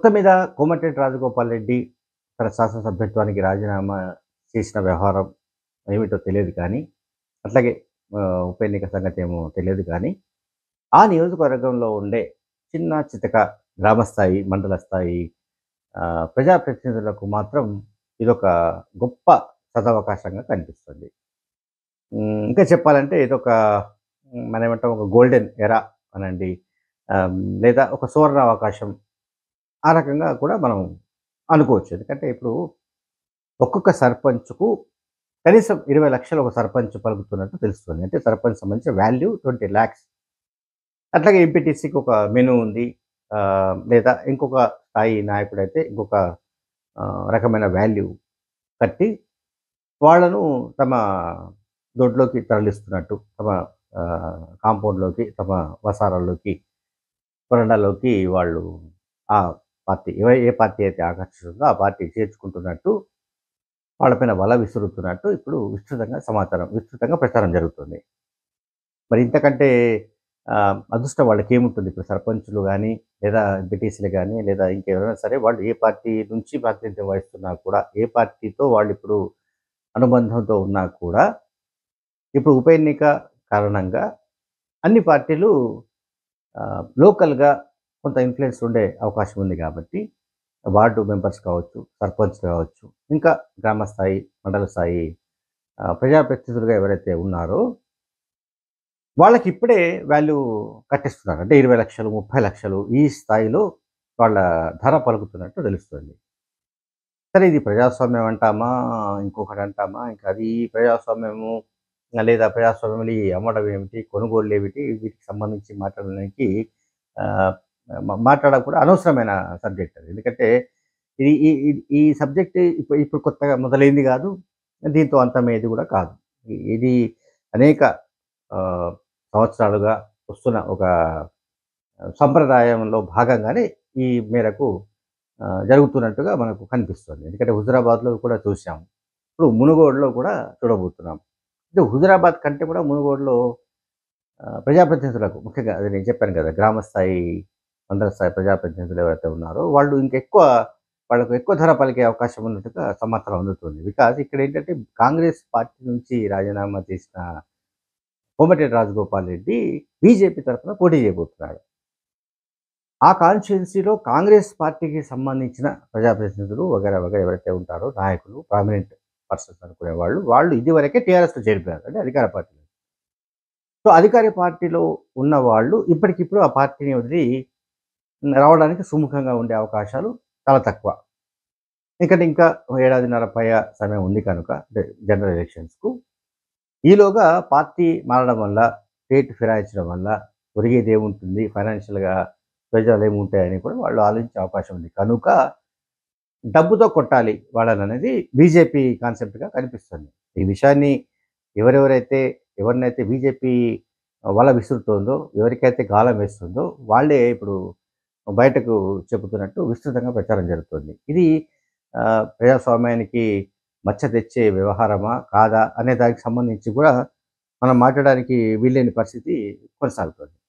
మొత్తం మీద కోమటిరెడ్డి రాజగోపాల్ రెడ్డి తన శాసనసభ్యత్వానికి రాజీనామా చేసిన వ్యవహారం ఏమిటో తెలియదు కానీ, అట్లాగే ఉప ఎన్నిక సంగతేమో తెలియదు కానీ, ఆ నియోజకవర్గంలో ఉండే చిన్న చితక గ్రామ స్థాయి, మండల స్థాయి ప్రజాప్రతినిధులకు మాత్రం ఇదొక గొప్ప సదవకాశంగా కనిపిస్తుంది. ఇంకా చెప్పాలంటే ఇదొక మనమేమంటాం, ఒక గోల్డెన్ ఎరా అనండి. లేదా ఒక సువర్ణ అవకాశం, ఆ రకంగా కూడా మనం అనుకోవచ్చు. ఎందుకంటే ఇప్పుడు ఒక్కొక్క సర్పంచ్‌కు కనీసం 20,00,000 ఒక సర్పంచ్ పలుకుతున్నట్టు తెలుస్తుంది. అంటే సర్పంచ్ సంబంధించిన వాల్యూ 20,00,000. అట్లాగే ఎంపీటీసీకి ఒక మెనూ ఉంది. లేదా ఇంకొక స్థాయి నాయకుడైతే ఇంకొక రకమైన వాల్యూ కట్టి వాళ్ళను తమ దొడ్లోకి తరలిస్తున్నట్టు, తమ కాంపౌండ్‌లోకి, తమ వసారాల్లోకి, వరండాలోకి వాళ్ళు ఆ పార్టీ ఏ పార్టీ అయితే ఆకర్షిస్తుందో ఆ పార్టీ చేర్చుకుంటున్నట్టు, వాళ్ళపైన వల విసురుతున్నట్టు ఇప్పుడు విస్తృతంగా ప్రచారం జరుగుతుంది. మరి ఇంతకంటే అదృష్టం వాళ్ళకేముంటుంది? ఇప్పుడు సర్పంచులు గానీ, లేదా ఎంపీటీసీలు గానీ, లేదా ఇంకెవరైనా సరే వాళ్ళు ఏ పార్టీ నుంచి ప్రాతినిధ్యం వహిస్తున్నా కూడా, ఏ పార్టీతో వాళ్ళిప్పుడు అనుబంధంతో ఉన్నా కూడా, ఇప్పుడు ఉప ఎన్నిక కారణంగా అన్ని పార్టీలు లోకల్‌గా కొంత ఇన్‌ఫ్లూయెన్స్ ఉండే అవకాశం ఉంది కాబట్టి, వార్డు మెంబర్స్ కావచ్చు, సర్పంచ్ కావచ్చు, ఇంకా గ్రామ స్థాయి, మండల స్థాయి ప్రజాప్రతినిధులుగా ఎవరైతే ఉన్నారో, వాళ్ళకిప్పుడే వాల్యూ కట్టిస్తున్నారు. అంటే 20,00,000, 30,00,000 ఈ స్థాయిలో వాళ్ళ ధర పలుకుతున్నట్టు తెలుస్తుంది. సరే, ఇది ప్రజాస్వామ్యం అంటామా? ఇంకొకటి అంటామా? ఇంకా అది ప్రజాస్వామ్యము లేదా ప్రజాస్వామ్యంలో ఈ అమ్మడం ఏమిటి? కొనుగోళ్లేమిటి? వీటికి సంబంధించి మాట్లాడడానికి ఆహ్, మాట్లాడడం కూడా అనవసరమైన సబ్జెక్ట్ అది. ఎందుకంటే ఇది ఈ ఈ ఈ సబ్జెక్ట్ ఇప్పుడు కొత్తగా మొదలైంది గాదు. దీంతో అంతమయ్యేది గూడా కాదు. ఇది అనేక ఆహ్, సంవత్సరాలుగా వస్తున్న ఒక సంప్రదాయంలో భాగంగానే ఈ మేరకు జరుగుతున్నట్టుగా మనకు కనిపిస్తుంది. ఎందుకంటే హుజురాబాద్‌లో కూడా చూసాం. ఇప్పుడు మునుగోడులో కూడా చూడబోతున్నాం. అంటే హుజురాబాద్ కంటే కూడా మునుగోడులో ప్రజాప్రతినిధులకు ముఖ్యంగా అది నేను చెప్పాను కదా! గ్రామ స్థాయి, మండల స్థాయి ప్రజాప్రతినిధులు ఎవరైతే ఉన్నారో వాళ్ళు వాళ్ళకు ఎక్కువ ధర పలికే అవకాశం ఉన్నట్టుగా సమాచారం అందుతుంది. బికాజ్ ఇక్కడేంటంటే కాంగ్రెస్ పార్టీ నుంచి రాజీనామా చేసిన కోమటిరెడ్డి రాజగోపాల్ రెడ్డి బీజేపీ తరఫున పోటీ చేయబోతున్నాడు. ఆ కాన్స్టిట్యుయెన్సీలో కాంగ్రెస్ పార్టీకి సంబంధించిన ప్రజాప్రతినిధులు వగైరా వగైరా ఎవరైతే ఉంటారో నాయకులు, ప్రామినెంట్ పర్సన్స్ అనుకునేవాళ్ళు, వాళ్ళు ఇదివరకే టీఆర్ఎస్‌లో చేరిపోయారు. అంటే అధికార పార్టీలో. సో, అధికార పార్టీలో ఉన్నవాళ్ళు ఇప్పటికిప్పుడు ఆ పార్టీని వదిలి రావడానికి సుముఖంగా ఉండే అవకాశాలు చాలా తక్కువ. ఎందుకంటే ఇంకా ఏడాదిన్నర సమయం ఉంది కనుక, అంటే జనరల్ ఎలక్షన్స్‌కు. ఈలోగా పార్టీ మారడం వల్ల, స్టేట్ ఫిరాయించడం వల్ల ఒరిగేదేముంటుంది? ఫైనాన్షియల్‌గా ప్రయోజనాలేముంటాయని కూడా వాళ్ళు ఆలోచించే అవకాశం ఉంది. కనుక డబ్బుతో కొట్టాలి వాళ్ళననేది బీజేపీ కాన్సెప్ట్‌గా కనిపిస్తుంది. ఈ విషయాన్ని ఎవరెవరైతే ఎవరినైతే బీజేపీ వల విసురుతోందో, ఎవరికైతే గాలం వేస్తుందో వాళ్ళే ఇప్పుడు బయటకు చెబుతున్నట్టు విస్తృతంగా ప్రచారం జరుగుతుంది. ఇది ప్రజాస్వామ్యానికి మచ్చ తెచ్చే వ్యవహారమా? కాదా? అనే దానికి సంబంధించి కూడా మనం మాట్లాడడానికి వీల్లేని పరిస్థితి కొనసాగుతుంది.